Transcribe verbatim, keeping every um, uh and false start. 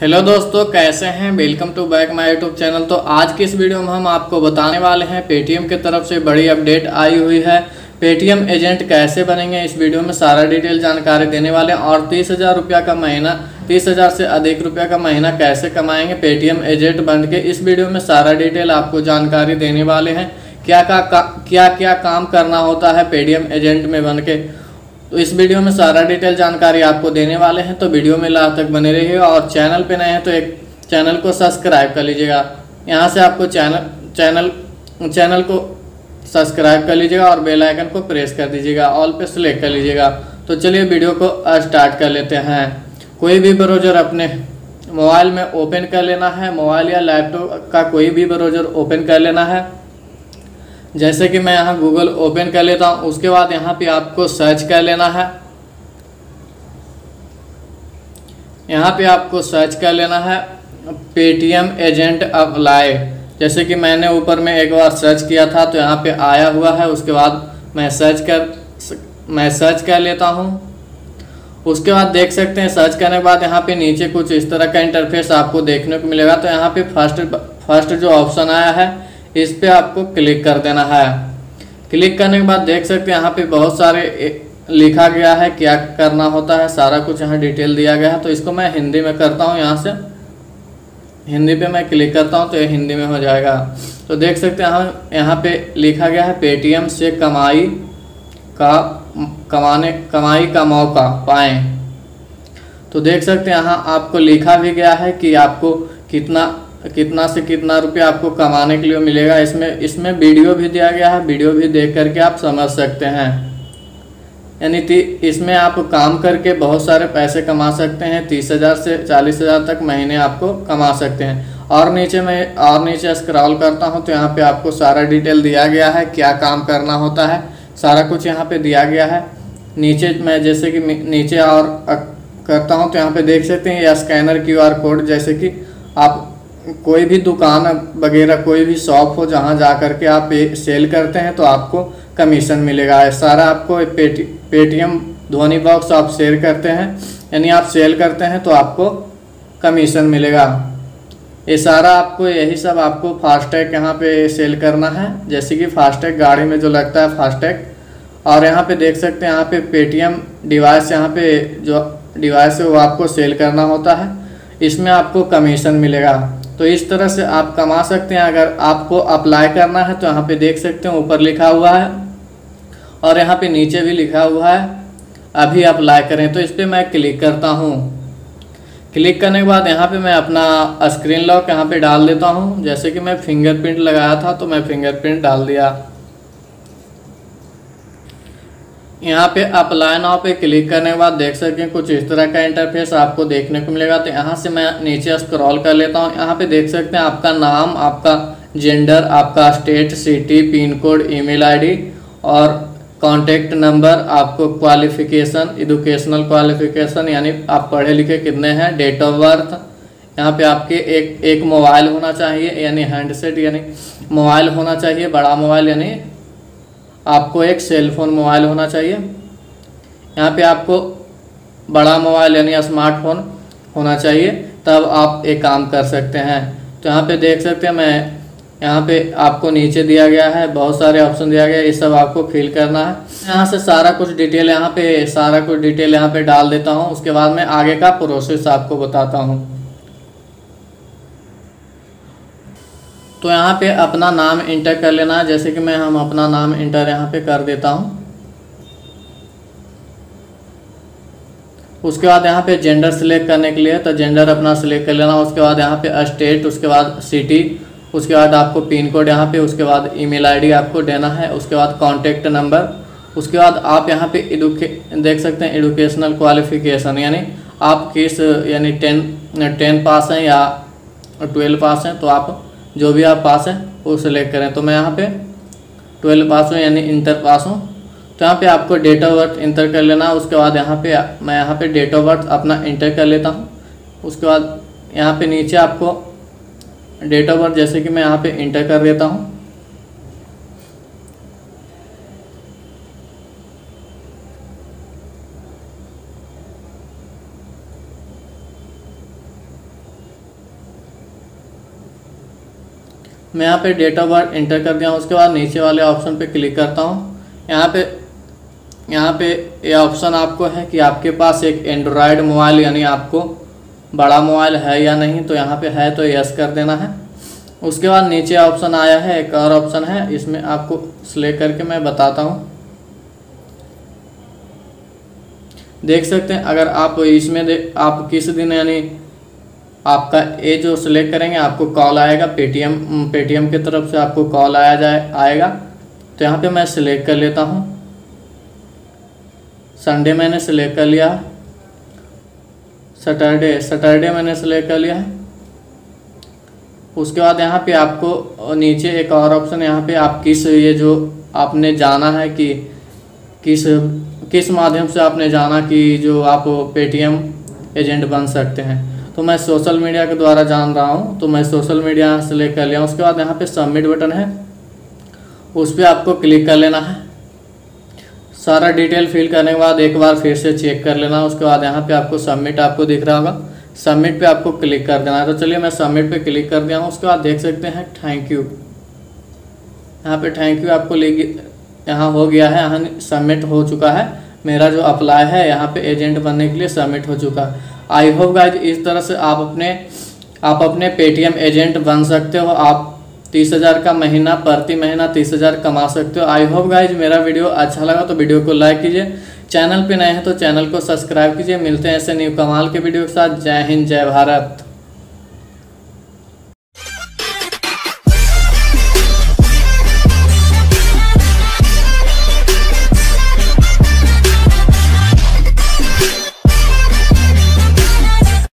Hello दोस्तों, कैसे हैं। Welcome to back my YouTube channel. तो आज की इस वीडियो में हम आपको बताने वाले हैं पेटीएम की तरफ से बड़ी अपडेट आई हुई है। पेटीएम एजेंट कैसे बनेंगे, इस वीडियो में सारा डिटेल जानकारी देने वाले हैं। और तीस हज़ार रुपया का महीना तीस हज़ार से अधिक रुपया का महीना कैसे कमाएंगे पेटीएम एजेंट बन के, इस वीडियो में सारा डिटेल आपको जानकारी देने वाले हैं। क्या क्या का, क्या क्या काम करना होता है पेटीएम एजेंट में बन के, तो इस वीडियो में सारा डिटेल जानकारी आपको देने वाले हैं। तो वीडियो में लास्ट तक बने रहिए और चैनल पे नए हैं तो एक चैनल को सब्सक्राइब कर लीजिएगा। यहाँ से आपको चैनल चैनल चैनल को सब्सक्राइब कर लीजिएगा और बेल आइकन को प्रेस कर दीजिएगा, ऑल पे सेलेक्ट कर लीजिएगा। तो चलिए वीडियो को स्टार्ट कर लेते हैं। कोई भी ब्राउज़र अपने मोबाइल में ओपन कर लेना है, मोबाइल या लैपटॉप का कोई भी ब्राउज़र ओपन कर लेना है। जैसे कि मैं यहाँ गूगल ओपन कर लेता हूँ, उसके बाद यहाँ पे आपको सर्च कर लेना है। यहाँ पे आपको सर्च कर लेना है पेटीएम एजेंट अप्लाई। जैसे कि मैंने ऊपर में एक बार सर्च किया था तो यहाँ पे आया हुआ है। उसके बाद मैं सर्च कर मैं सर्च कर लेता हूँ। उसके बाद देख सकते हैं सर्च करने के बाद यहाँ पे नीचे कुछ इस तरह का इंटरफेस आपको देखने को मिलेगा। तो यहाँ पे फर्स्ट फर्स्ट जो ऑप्शन आया है इस पे आपको क्लिक कर देना है। क्लिक करने के बाद देख सकते हैं यहाँ पे बहुत सारे लिखा गया है क्या करना होता है, सारा कुछ यहाँ डिटेल दिया गया है। तो इसको मैं हिंदी में करता हूँ, यहाँ से हिंदी पे मैं क्लिक करता हूँ तो ये हिंदी में हो जाएगा। तो देख सकते हैं यहाँ यहाँ पे लिखा गया है पेटीएम से कमाई का कमाने कमाई का मौका पाएँ। तो देख सकते हैं यहाँ आपको लिखा भी गया है कि आपको कितना कितना से कितना रुपया आपको कमाने के लिए मिलेगा। इसमें इसमें वीडियो भी दिया गया है, वीडियो भी देख करके आप समझ सकते हैं। यानी इसमें आप काम करके बहुत सारे पैसे कमा सकते हैं। तीस हज़ार से चालीस हज़ार तक महीने आपको कमा सकते हैं। और नीचे में और नीचे स्क्रॉल करता हूं तो यहाँ पे आपको सारा डिटेल दिया गया है, क्या काम करना होता है, सारा कुछ यहाँ पे दिया गया है। नीचे मैं जैसे कि नीचे और करता हूँ तो यहाँ पे देख सकते हैं यह स्कैनर क्यू आर कोड। जैसे कि आप कोई भी दुकान वगैरह कोई भी शॉप हो जहाँ जा कर के आप सेल करते हैं तो आपको कमीशन मिलेगा। सारा आपको पेटी पेटीएम ध्वनि बॉक्स आप शेयर करते हैं, यानी आप सेल करते हैं तो आपको कमीशन मिलेगा। ये सारा आपको यही सब आपको फास्टैग यहाँ पे सेल करना है। जैसे कि फास्टैग गाड़ी में जो लगता है फास्टैग। और यहाँ पे देख सकते हैं यहाँ पे पेटीएम डिवाइस, यहाँ पे जो डिवाइस है वो आपको सेल करना होता है, इसमें आपको कमीशन मिलेगा। तो इस तरह से आप कमा सकते हैं। अगर आपको अप्लाई करना है तो यहाँ पे देख सकते हैं ऊपर लिखा हुआ है और यहाँ पे नीचे भी लिखा हुआ है अभी अप्लाई करें। तो इस पर मैं क्लिक करता हूँ। क्लिक करने के बाद यहाँ पे मैं अपना स्क्रीन लॉक यहाँ पे डाल देता हूँ। जैसे कि मैं फिंगरप्रिंट लगाया था तो मैं फिंगरप्रिंट डाल दिया। यहाँ पे अप्लाई नाउ पे क्लिक करने के बाद देख सकते हैं कुछ इस तरह का इंटरफेस आपको देखने को मिलेगा। तो यहाँ से मैं नीचे स्क्रॉल कर लेता हूँ। यहाँ पे देख सकते हैं आपका नाम, आपका जेंडर, आपका state, city, pin code, email ID और कॉन्टैक्ट नंबर, आपको क्वालिफिकेशन, एजुकेशनल क्वालिफिकेशन यानी आप पढ़े लिखे कितने हैं, डेट ऑफ बर्थ। यहाँ पे आपके एक एक मोबाइल होना चाहिए यानी हैंडसेट यानी मोबाइल होना चाहिए, बड़ा मोबाइल यानी आपको एक सेलफोन मोबाइल होना चाहिए। यहाँ पे आपको बड़ा मोबाइल यानी स्मार्टफोन होना चाहिए, तब आप एक काम कर सकते हैं। तो यहाँ पे देख सकते हैं मैं यहाँ पे आपको नीचे दिया गया है, बहुत सारे ऑप्शन दिया गया है, ये सब आपको फिल करना है। यहाँ से सारा कुछ डिटेल यहाँ पे सारा कुछ डिटेल यहाँ पे डाल देता हूँ। उसके बाद मैं आगे का प्रोसेस आपको बताता हूँ। तो यहाँ पे अपना नाम इंटर कर लेना है। जैसे कि मैं हम अपना नाम इंटर यहाँ पे कर देता हूँ। उसके बाद यहाँ पे जेंडर सिलेक्ट करने के लिए तो जेंडर अपना सिलेक्ट कर लेना। उसके बाद यहाँ पे स्टेट, उसके बाद सिटी, उसके बाद आपको पिन कोड यहाँ पे, उसके बाद ईमेल आईडी आपको देना है। उसके बाद कॉन्टैक्ट नंबर, उसके बाद आप यहाँ पे एडुके देख सकते हैं एजुकेशनल क्वालिफिकेशन यानी आप किस यानी टेन टेन पास हैं या ट्वेल्व पास हैं, तो आप जो भी आप पास हैं वो सिलेक्ट करें। तो मैं यहाँ पे ट्वेल्व पास हूँ यानी इंटर पास हूँ। तो यहाँ पे आपको डेट ऑफ बर्थ इंटर कर लेना। उसके बाद यहाँ पे मैं यहाँ पे डेट ऑफ बर्थ अपना इंटर कर लेता हूँ। उसके बाद यहाँ पे नीचे आपको डेट ऑफ बर्थ जैसे कि मैं यहाँ पे इंटर कर देता हूँ। मैं यहाँ पे डेट ऑफ बर्थ इंटर कर दिया हूँ। उसके बाद नीचे वाले ऑप्शन पे क्लिक करता हूँ। यहाँ पे यहाँ पे ये ऑप्शन आपको है कि आपके पास एक एंड्रॉयड मोबाइल यानी आपको बड़ा मोबाइल है या नहीं, तो यहाँ पे है तो यस कर देना है। उसके बाद नीचे ऑप्शन आया है, एक और ऑप्शन है, इसमें आपको सिलेक्ट करके मैं बताता हूँ। देख सकते हैं अगर आप इसमें दे आप किस दिन यानी आपका ये जो सिलेक्ट करेंगे आपको कॉल आएगा, पेटीएम पेटीएम की तरफ से आपको कॉल आया जाए आएगा। तो यहाँ पे मैं सिलेक्ट कर लेता हूँ। संडे मैंने सिलेक्ट कर लिया, सैटरडे सैटरडे मैंने सिलेक्ट कर लिया है। उसके बाद यहाँ पे आपको नीचे एक और ऑप्शन, यहाँ पे आप किस ये जो आपने जाना है कि किस किस माध्यम से आपने जाना कि जो आप पेटीएम एजेंट बन सकते हैं। तो मैं सोशल मीडिया के द्वारा जान रहा हूँ, तो मैं सोशल मीडिया सेलेक्ट कर लिया। उसके बाद यहाँ पे सबमिट बटन है, उस पर आपको क्लिक कर लेना है। सारा डिटेल फिल करने के बाद एक बार फिर से चेक कर लेना। उसके बाद यहाँ पे आपको सबमिट आपको दिख रहा होगा, सबमिट पे आपको क्लिक कर देना है। तो चलिए मैं सबमिट पे क्लिक कर दिया हूँ। उसके बाद देख सकते हैं थैंक यू, यहाँ पे थैंक यू आपको ले यहाँ हो गया है, यहाँ सबमिट हो चुका है। मेरा जो अप्लाई है यहाँ पे एजेंट बनने के लिए सबमिट हो चुका है। आई होप गाइज इस तरह से आप अपने आप अपने पेटीएम एजेंट बन सकते हो। आप तीस हज़ार का महीना प्रति महीना तीस हज़ार कमा सकते हो। आई होप गाइज मेरा वीडियो अच्छा लगा तो वीडियो को लाइक कीजिए, चैनल पे नए हैं तो चैनल को सब्सक्राइब कीजिए। मिलते हैं ऐसे न्यू कमाल के वीडियो के साथ। जय हिंद, जय भारत।